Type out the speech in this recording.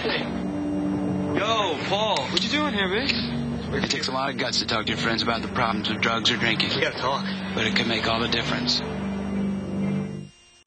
Yo, Paul, what you doing here, bitch? It takes a lot of guts to talk to your friends about the problems of drugs or drinking. We gotta talk. But it can make all the difference.